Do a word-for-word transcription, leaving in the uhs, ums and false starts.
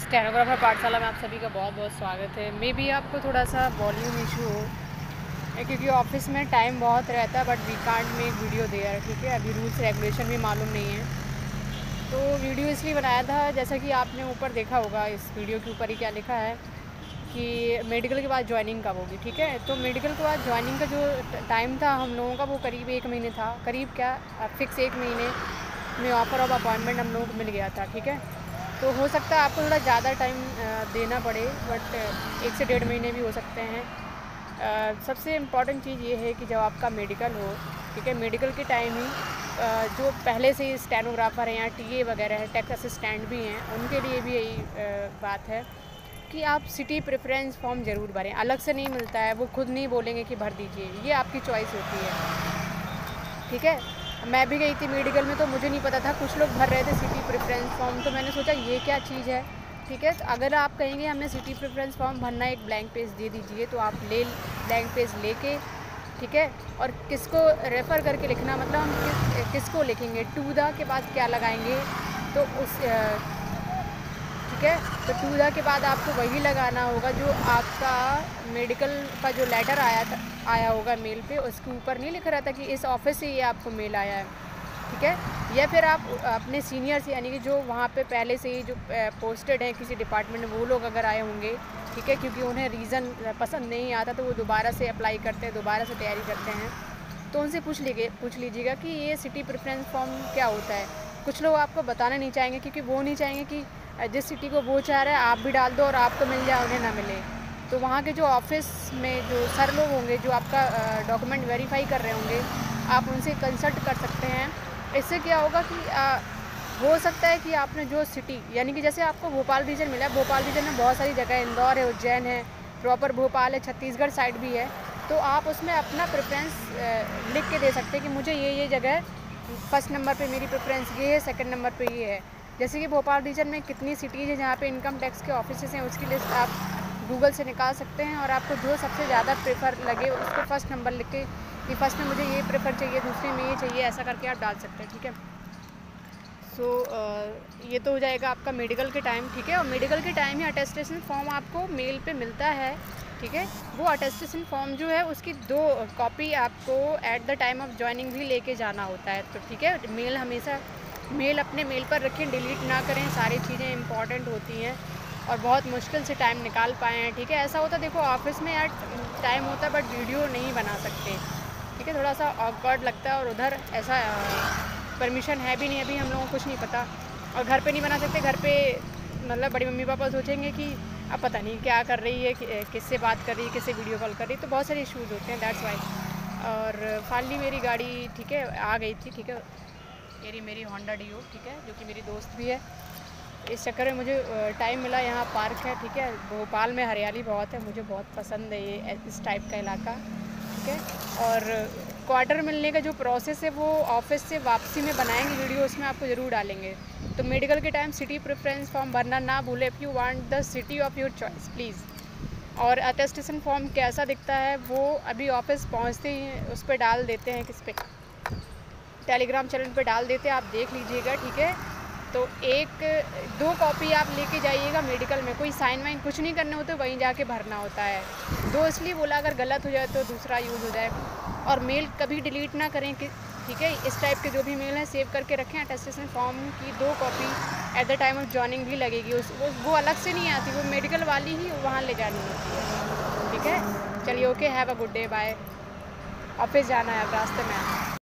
Stenographer पाठशाला में आप सभी का बहुत बहुत स्वागत है। मे बी आपको थोड़ा सा वॉल्यूम इशू हो, क्योंकि ऑफिस में टाइम बहुत रहता है, but we can't make video there. ठीक है, अभी रूल्स रेगुलेशन भी मालूम नहीं है, तो वीडियो इसलिए बनाया था। जैसा कि आपने ऊपर देखा होगा, इस वीडियो के ऊपर ही क्या लिखा है कि मेडिकल के बाद ज्वाइनिंग कब होगी। ठीक है, तो मेडिकल के बाद ज्वाइनिंग का जो टाइम था हम लोगों का, वो करीब एक महीने था। करीब क्या, फिक्स एक महीने में ऑफर ऑफ अपॉइंटमेंट हम लोगों को मिल गया था। ठीक है, तो हो सकता है आपको थोड़ा ज़्यादा टाइम देना पड़े, बट एक से डेढ़ महीने भी हो सकते हैं। सबसे इम्पॉर्टेंट चीज़ ये है कि जब आपका मेडिकल हो, ठीक है, मेडिकल के टाइम ही जो पहले से ही स्टेनोग्राफर हैं या टीए वगैरह है, टैक्स असिस्टेंट भी हैं, उनके लिए भी यही बात है कि आप सिटी प्रेफरेंस फॉर्म ज़रूर भरें। अलग से नहीं मिलता है, वो खुद नहीं बोलेंगे कि भर दीजिए, ये आपकी चॉइस होती है। ठीक है, मैं भी गई थी मेडिकल में, तो मुझे नहीं पता था, कुछ लोग भर रहे थे सिटी प्रेफरेंस फॉर्म, तो मैंने सोचा ये क्या चीज़ है। ठीक है, तो अगर आप कहेंगे हमें सिटी प्रेफरेंस फॉर्म भरना है, एक ब्लैंक पेज दे दीजिए, तो आप ले ब्लैंक पेज लेके, ठीक है, और किसको रेफ़र करके लिखना, मतलब हम किस किसको लिखेंगे, टू द के बाद क्या लगाएंगे, तो उस ठीक है, तो टू द के बाद आपको वही लगाना होगा जो आपका मेडिकल का जो लेटर आया था आया होगा मेल पे, उसके ऊपर नहीं लिख रहा था कि इस ऑफिस से ये आपको मेल आया है। ठीक है, या फिर आप अपने सीनियर्स यानी कि जो वहाँ पे पहले से ही जो पोस्टेड हैं किसी डिपार्टमेंट में, वो लोग अगर आए होंगे, ठीक है, क्योंकि उन्हें रीज़न पसंद नहीं आता तो वो दोबारा से अप्लाई करते हैं, दोबारा से तैयारी करते हैं, तो उनसे पूछ लीजिए पूछ लीजिएगा कि ये सिटी प्रेफरेंस फॉर्म क्या होता है। कुछ लोग आपको बताना नहीं चाहेंगे, क्योंकि वो नहीं चाहेंगे कि जिस सिटी को वो चाह रहा है आप भी डाल दो और आपको मिल जाए, उन्हें ना मिले। तो वहाँ के जो ऑफिस में जो सर लोग होंगे, जो आपका डॉक्यूमेंट वेरीफाई कर रहे होंगे, आप उनसे कंसल्ट कर सकते हैं। इससे क्या होगा कि आ, हो सकता है कि आपने जो सिटी, यानी कि जैसे आपको भोपाल रीजन मिला है, भोपाल रीजन में बहुत सारी जगह है, इंदौर है, उज्जैन है, प्रॉपर भोपाल है, छत्तीसगढ़ साइड भी है, तो आप उसमें अपना प्रेफरेंस लिख के दे सकते हैं कि मुझे ये ये जगह फर्स्ट नंबर पे मेरी प्रेफरेंस ये है, सेकंड नंबर पे ये है। जैसे कि भोपाल रीजन में कितनी सिटीज़ है जहाँ पे इनकम टैक्स के ऑफिसेस हैं, उसकी लिस्ट आप गूगल से निकाल सकते हैं, और आपको जो सबसे ज़्यादा प्रेफर लगे उसको फर्स्ट नंबर लिख के कि फर्स्ट में मुझे ये प्रेफर चाहिए, दूसरे में ये चाहिए, ऐसा करके आप डाल सकते हैं। ठीक है, सो so, ये तो हो जाएगा आपका मेडिकल के टाइम। ठीक है, और मेडिकल के टाइम ही अटेस्टेशन फॉर्म आपको मेल पे मिलता है। ठीक है, वो अटेस्टेशन फॉर्म जो है उसकी दो कॉपी आपको at the time of joining भी लेके जाना होता है। तो ठीक है, मेल हमेशा मेल अपने मेल पर रखें, डिलीट ना करें, सारी चीज़ें इंपॉर्टेंट होती हैं और बहुत मुश्किल से टाइम निकाल पाए हैं। ठीक है, ऐसा होता है, देखो ऑफिस में यार टाइम होता है बट वीडियो नहीं बना सकते। ठीक है, थोड़ा सा ऑकवर्ड लगता है, और उधर ऐसा परमिशन है भी नहीं, अभी हम लोगों को कुछ नहीं पता, और घर पे नहीं बना सकते। घर पे मतलब बड़ी मम्मी पापा सोचेंगे कि अब पता नहीं क्या कर रही है, कि, किससे बात कर रही है, किससे वीडियो कॉल कर रही है, तो बहुत सारे इश्यूज़ होते हैं, दैट्स वाई। और फाइनली मेरी गाड़ी, ठीक है, आ गई थी। ठीक है, मेरी मेरी होंडा डियो, ठीक है, जो कि मेरी दोस्त भी है। इस चक्कर में मुझे टाइम मिला, यहाँ पार्क है। ठीक है, भोपाल में हरियाली बहुत है, मुझे बहुत पसंद है ये इस टाइप का इलाका। ठीक है, और क्वार्टर मिलने का जो प्रोसेस है वो ऑफिस से वापसी में बनाएंगे वीडियो, उसमें आपको ज़रूर डालेंगे। तो मेडिकल के टाइम सिटी प्रेफरेंस फॉर्म भरना ना भूले, if you want the city of your choice please. और अटेस्टेशन फॉर्म कैसा दिखता है वो अभी ऑफिस पहुँचते ही उस पर डाल देते हैं, किस पे, टेलीग्राम चैनल पे डाल देते हैं, आप देख लीजिएगा। ठीक है, तो एक दो कॉपी आप लेके जाइएगा मेडिकल में, कोई साइन वाइन कुछ नहीं करने होते, वहीं जाके भरना होता है। दो इसलिए बोला, अगर गलत हो जाए तो दूसरा यूज़ हो जाए। और मेल कभी डिलीट ना करें कि ठीक है, इस टाइप के जो भी मेल हैं सेव करके रखें। अटेस्टेशन फॉर्म की दो copy at the time of joining भी लगेगी, उस वो, वो अलग से नहीं आती, वो मेडिकल वाली ही वहाँ ले जानी होती है। ठीक है, चलिए, okay, have a good day, bye. Office जाना है, अब रास्ते में आना।